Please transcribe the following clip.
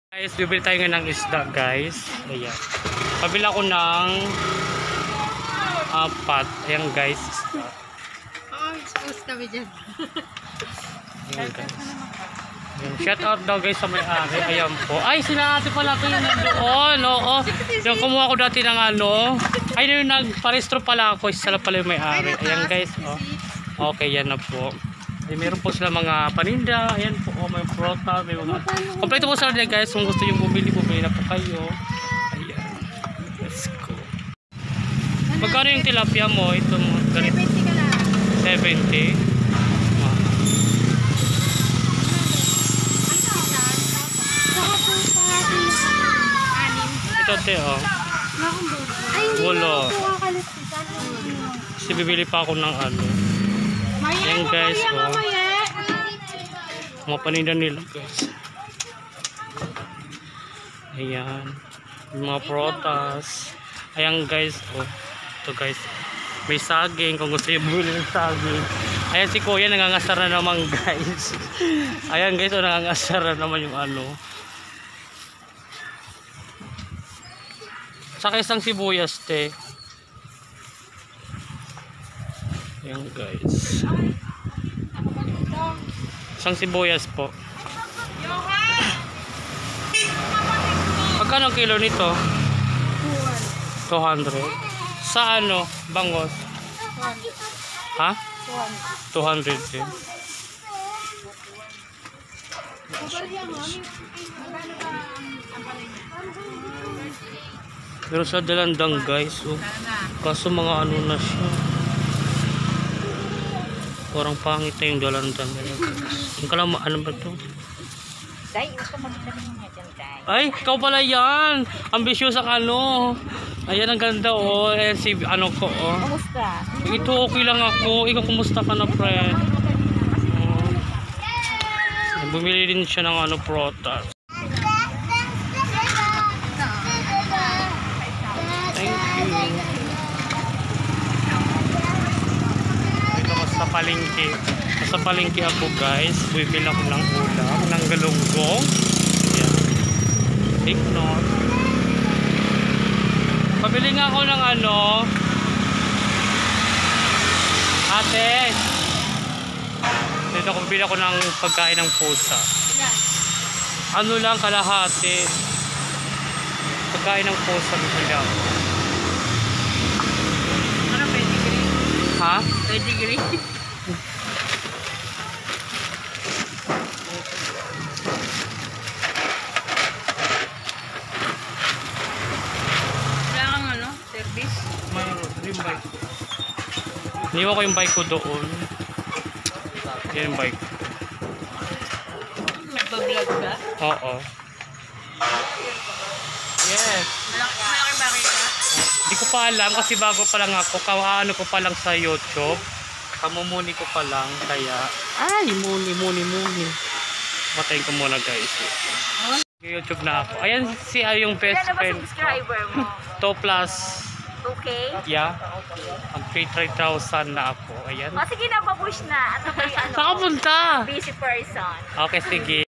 Guys, bibili tayo ng isda, guys. Ayan. Pabila ko ng 4. Ayan, guys. Isda. Expose kami dyan. Ayan, guys. Ayan. Shout out daw, guys, sa may-ari. Ayan po. Ay, sila ate pala ito yung nandoon. Oo. Yung kumuha ko dati ng ano. Ay, yung nagparestro pala ako. Sila pala yung may-ari. Ayan, guys. Oh. Okay, yan na po. Ay, meron po sila mga paninda. Ayan po, may prota, may mga kompleto po sila dyan, guys. Kung gusto yung bumili na po kayo. Ayan. Let's go. Magkano yung tilapia mo? Ito mo. 70 ka lang. 70. Ito, te, oh. Wolo. Kasi bibili pa ako ng ano. Ayan, guys, oh. Mga paninda nila, guys. Ayan. Mga protas. Ayan, guys, oh. Ito, guys. May saging. Kung gusto yung bumili ng saging. Ayan, si Kuya nangangasar na naman, guys. Ayan, guys, oh, nangangasar na naman yung ano. Saka isang sibuyas, te. Ayan, guys. Isang sibuyas po. Magkano kilo nito? 200. Sa ano? Bangos? Ha? 200 din. Pero sa dalandang, guys, oh. Kaso mga ano na siya. Parang pangit na yung dalandang. Yung kalama, ano ba ito? Day, gusto magdala niya dyan, Day. Ay, ikaw pala yan. Ambitious ang ano. Ayan, ang ganda, oh. Ayan si, ano ko, oh. Kumusta? Ito, okay lang ako. Ikaw, kumusta ka na, friend? Oh. Bumili din siya ng ano, protas. Thank you. Ito ko sa palengke. Sa palengke ako, guys. Bibili ako ng ulam, ng galunggong. Ayan. Take note. Pabili nga ako ng ano. Ate. Dito ako bibili ako ng pagkain ng pusa. Ano lang, kalahati. Pagkain ng pusa bibili ako. Ano, pedigree? Ha? Pedigree? Wala kang ano, service? Mayroon, yung bike ko. Iniwan ko yung bike ko doon. Yan yung bike. Nagbablog ka? Oo. Yes. Malaki ka? Hindi ko pa alam kasi bago pa lang ako. Kaano ko pa lang sa YouTube. Kamumuni ko pa lang. Kaya, ay, muni. Matayin ko muna, guys. YouTube na ako. Ayan si yung best friend. Subscriber mo? 2 plus. 2K? Yeah. Ang 3,000 na ako. Ayan. O sige na, papush na. At ako yung ano, Saan ka punta? busy person. Okay, sige.